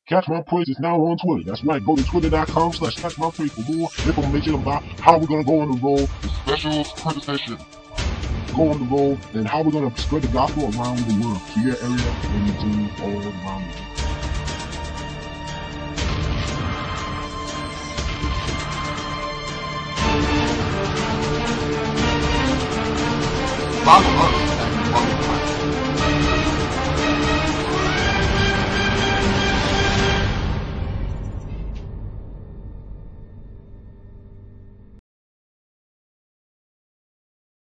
Catch My Praise is now on Twitter. That's right, go to twitter.com/catchmypraise for more information about how we're going to go on the road, the special Twitter session, go on the road, and how we're going to spread the gospel around the world, to your area and to all around the world. Follow us